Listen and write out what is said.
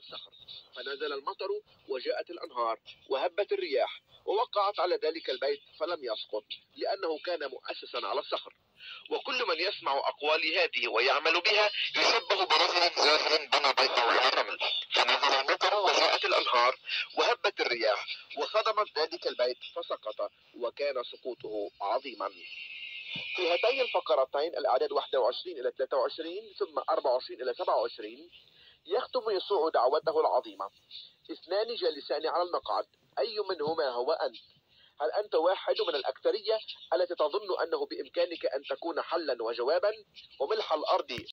الصخر، فنزل المطر وجاءت الأنهار وهبت الرياح ووقعت على ذلك البيت فلم يسقط لأنه كان مؤسسا على الصخر. وكل من يسمع أقوالي هذه ويعمل بها يشبه برجل جاهل بنى بيته على الرمل، فنزل المطر وجاءت الأنهار وهبت الرياح وصدمت ذلك البيت فسقط، وكان سقوطه عظيما. في هاتين الفقرتين الأعداد 21 إلى 23 ثم 24 إلى 27 يختم يسوع دعوته العظيمة. اثنان جالسان على المقعد، أي منهما هو أنت؟ هل أنت واحد من الأكثرية التي تظن أنه بإمكانك أن تكون حلا وجوابا وملح الأرض